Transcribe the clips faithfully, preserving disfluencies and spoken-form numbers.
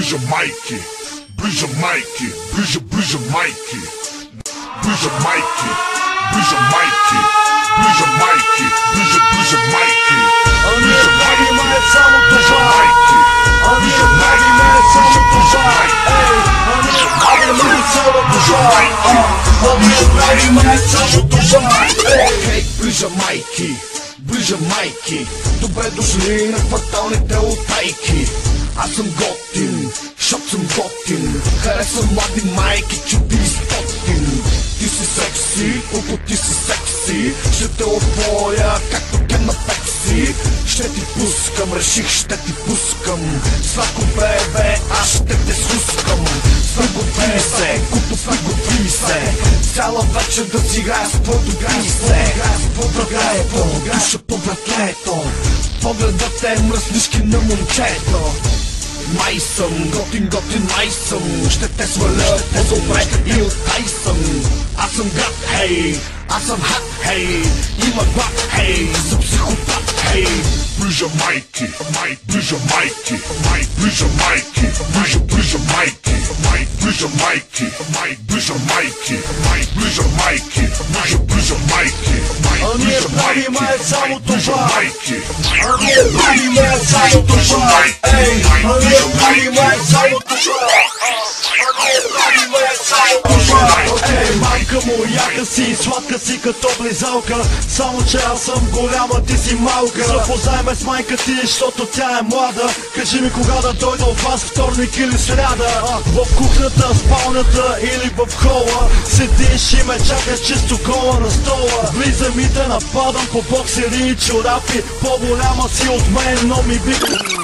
Ближа майки, ближа майки, ближа, ближа майки, ближа майки, ближа майки, ближа майки, ближа, ближа майки, ближа майки, само ближа това. майки, А ние правиме само това. Ей, а ние правиме само това. А ние правиме само това. Хей, ближа майки, ближа майки, добре дошли на кварталните утайки. Аз съм готин, защото съм готин. Харесвам млади майки, чуди и стотин. Ти си секси, колко ти си секси. Ще те опоя, както кен на пекси. Ще ти пускам, реших ще ти пускам. Сладко бебе, аз ще те схускам. Приготви се, купо приготви се. Цяла вечер да си играя с твоето писе. Братлето, душа по братлето. Погледът е мръснишки на момчето. Май съм, готин, готин май съм. Ще те сваля по-добре и оттай съм. Аз съм гад, хей, аз съм хат, хей. Има глад, хей, за психопат, хей. ближа майки, май, ближа майки, май, ближа майки, ближа, ближа майки, май, ближа майки, май, ближа майки, май, ближа майки, ближа, ближа майки, май, А ние ближа майки, правиме само май, ближа това. майки, А ние правиме само това. Ей, а ние правиме само това. А ние правиме само това. Ей, майка му, яка си, сладка си като близалка. Само че аз съм голяма, ти си малка. Запознай ме с майка ти, защото тя е млада. Кажи ми кога да дойда от вас, вторник или сряда. В кухнята, спалнята или в хола. Седиш и ме чакаш чисто гола на стола. Влизам и те нападам по боксери и чорапи. По-голяма си от мен, но ми би...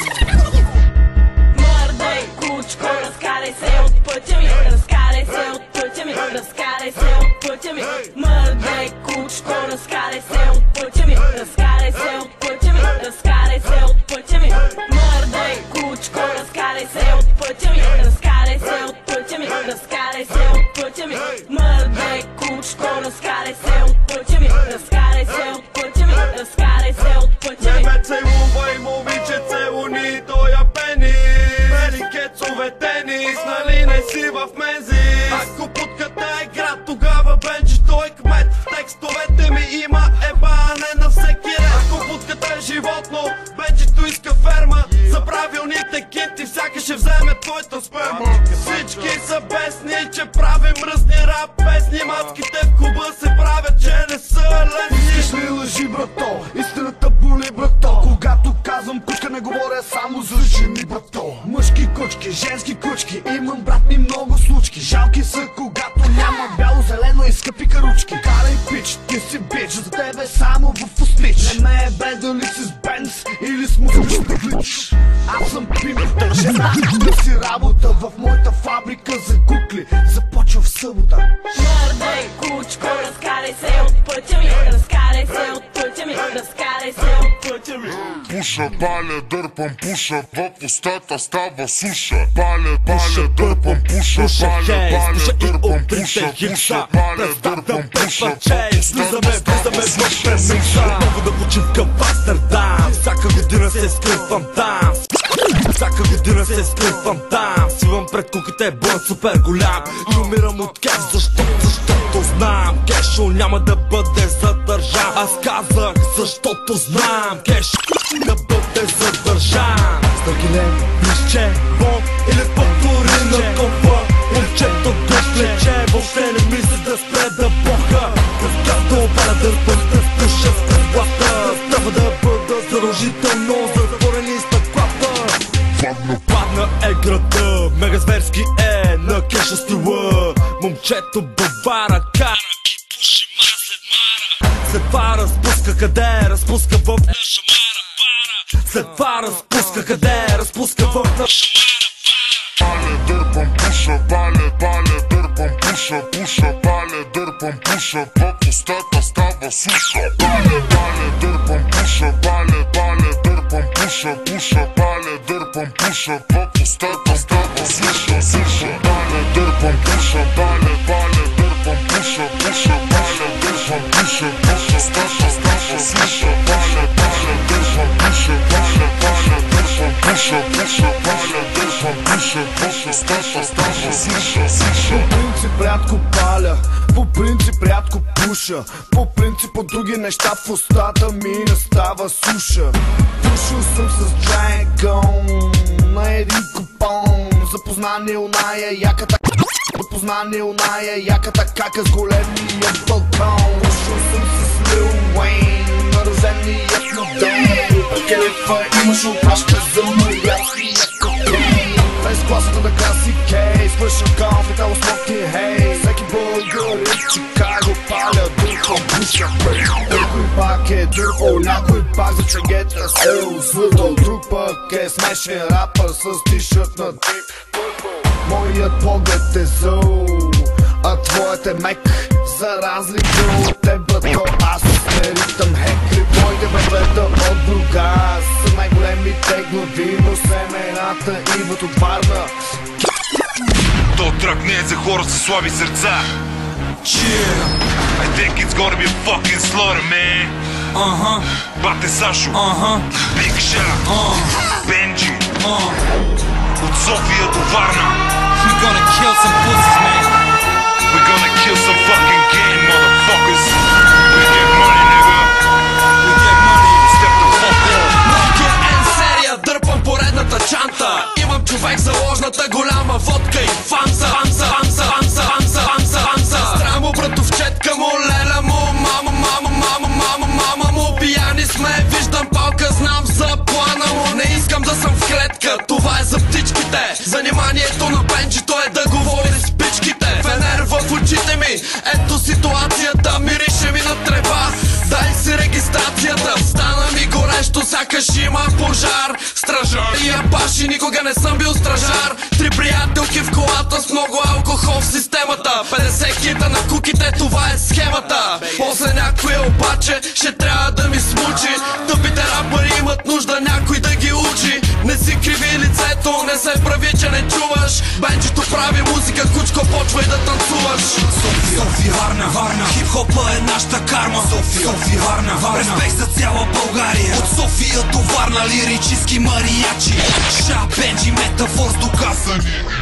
Мърдай, кучко, разкарай се от пътя ми. Разкарай се от пътя ми. Разкарай се от пътя ми. Мърдай, кучко, разкарай се от пътя ми. Разкарай се от пътя ми. Разкарай се от пътя ми. Мърдай, кучко, разкарай се от пътя ми. Разкарай се от пътя ми. Разкарай се от пътя ми. Мърдай, кучко, разкарай се от пътя ми. Разкарай се от пътя ми. Разкарай се от пътя ми. Не ме целувай, момиче, целуни тоя пенис. Бели кецове тенис, нали не си в мензи. Ако путката е град, тогава Бенджи той кмет. В текстовете ми има ебане на всеки ред. Ако путката е животно, Бенджито иска ферма. За правилните кити всяка ще вземе твоята сперма. Всички са бесни, че правим мръсни рап песни. Маските в клуба се правят, че не са лесни. Искаш ли лъжи, брато? Истината боли, брато. Когато казвам кучка, не говоря само за жени, брато. Мъжки кучки, женски кучки, имам брат ми много случки. Жалки са, когато няма бяло, зелено и скъпи каручки. Карай пич, ти си бич, за тебе само в устнич. Не ме е бе дали си с Бенц или с мускаш да глич. Аз съм пимата, жена, да си работа в моята фабрика за кукли. Започва в събота. Мърдай, кучко, разкарай се от пътя ми. Разкарай се от пътя ми. Разкарай се от пътя ми. Пуша, паля, дърпам, пуша, в устата става суша. Паля, паля, дърпам, пуша, паля, паля, дърпам, пуша, пуша, паля, дърпам, пуша, в устата става суша. Много да учим към Амстердам. Всяка година се скръпвам там. Всяка година се скръпвам там. Свивам пред куките, бън супер голям. И умирам от кеш, защото, защото знам кешо няма да бъде задържан. Аз казах, защото знам кеш да бъде задържан. Стъргилен, близче, бомб или повтори на компа. Момчето го плече, въобще не мисли да спре да боха. Като пара дърпам, да спуша в предплата. Трябва да бъда задължително затворени с пъклата. Падна е града, мега зверски е на кеша стила. Момчето бавара, кара и пуши мара след мара. След това разпуска къде, разпуска в на шамара пара. След това разпуска къде, разпуска в на шамара пара. Паля, дърпам, пуша, паля, паля, дърпам, пуша, пуша, паля, дърпам, пуша, в устата става суша. Паля, паля, дърпам, пуша, паля, паля, дърпам, пуша, пуша, паля, дърпам, пуша, в устата става суша, суша. Паля, дърпам, пуша, паля, паля, дърпам, пуша, пуша, паля, дърпам, пуша, в устата става суша. Паля, паля, дърпам, пуша, паля, паля, дърпам, пуша, пуша, паля, дърпам, пуша. пуша, пуша, става, става суша, суша. По принцип рядко паля, по принцип рядко пуша, по принцип от други неща в устата ми не става суша. Пушил съм с Джайкон на един купон, запознание оная яката, запознание оная яката кака с големия балкон. Пушил съм с Лил Уейн на рождения дом, при келефа имаш опраща за моя кокейн. Без класата на класи кейс, свършен конфител смоки хей. Всеки българин в Чикаго паля дърпам пуша. Някой пак е дърпал, някой пак за чегета се озвъртал. Друг пък е смешен рапър с тишърт на Deep Purple. Моят поглед е зъл, а твоят е мек. За разлика от теб, брато, аз не ритъм хекли. Моите бебета от Бургас са най-големите глави, но семената идват от Варна. То трак не е за хора с слаби сърца. Yeah. I think it's gonna be a fucking slaughter, man. Uh-huh. Бате Сашо, Uh-huh. Big Shot, Uh. Benji, Uh. от София до Варна. We gonna kill some pussies, man. We're gonna kill some fucking game, motherfuckers. We get money, nigga. We get money. Step the fuck up. Nokia N серия, дърпам поредната чанта. Имам човек за ложната голяма водка и фанса. Фанса, фанса, фанса, фанса, фанса, фанса. Страмо братовчетка му, леля му, мама, мама, мама, мама, мама му. Пияни сме, виждам палка, знам за плана му. Не искам да съм в клетка, това е за птичките. Заниманието на Бенджито е да говори с пичките. Фенер в очите ми, ето ситуацията, мирише ми на трева. Дай си регистрацията, стана ми горещо, сякаш има пожар. Стражар и апаши, никога не съм бил стражар. Три приятелки в колата с много алкохол в системата. петдесет кита на куките, това е схемата. После някой обаче ще трябва да ми смучи. Тъпите рапъри имат нужда някой да ги учи. Не си криви лицето, не се прави, че не чуваш. Бенджито прави музика, кучко, почвай да танцуваш. София, София, Варна, Варна. Хип-хопа е нашата карма. София, София, Варна, Варна. Респект за цяла България. От София до Варна, лирически мариачи. Ша, Бенджи, метафорс доказани.